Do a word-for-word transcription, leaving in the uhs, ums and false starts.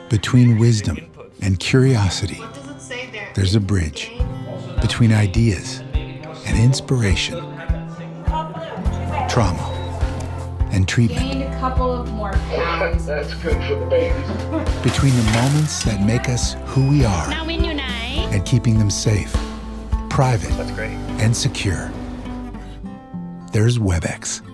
Between wisdom and curiosity, there's a bridge. Between ideas and inspiration, trauma and treatment. Gained a couple of more pounds. That's good for the babies. Between the moments that make us who we are and keeping them safe, private, That's great. and secure, there's WebEx.